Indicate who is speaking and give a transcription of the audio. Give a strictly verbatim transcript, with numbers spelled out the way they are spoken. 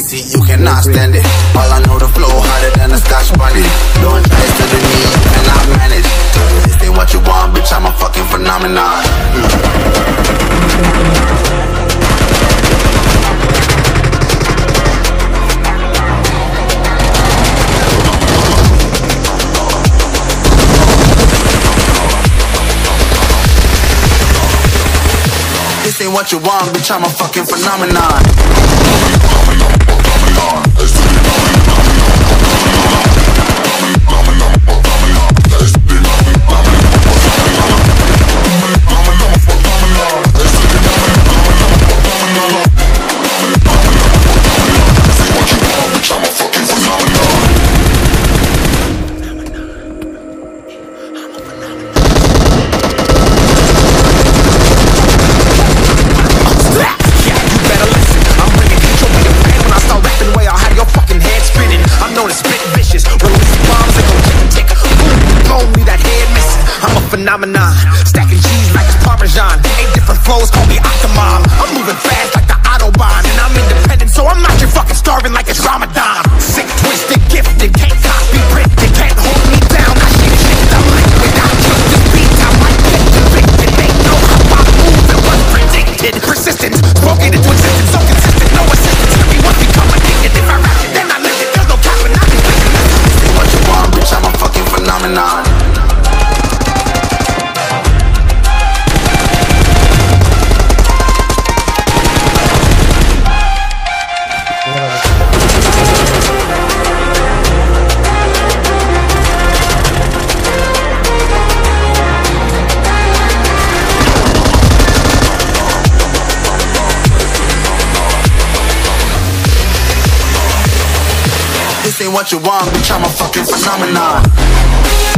Speaker 1: pussy, you cannot stand it. All I know, the flow harder than a Scotch bunny. Don't try to the knee, you cannot manage. This ain't what you want, bitch, I'm a fucking phenomenon. This ain't what you want, bitch, I'm a fucking phenomenon.
Speaker 2: Phenomenon, stacking cheese like it's Parmesan. Eight different flows, call me Octomom. I'm moving fast like the Autobahn, and I'm independent, so I'm not your fucking starving like it's Ramadan. Sick, twisted, gifted, can't copy, printed, can't hold me down. I shit shit, I'm like without just this beat, I might get convicted. They know how I move, it was predicted. Persistent, spoken into existence, so consistent, no assistance. Let me once become addicted. If I rap it, then I live it. There's no capping, I can listen. This ain't what you want, bitch, I'm a fucking phenomenon. This ain't what you want, bitch, I'm a fucking phenomenon.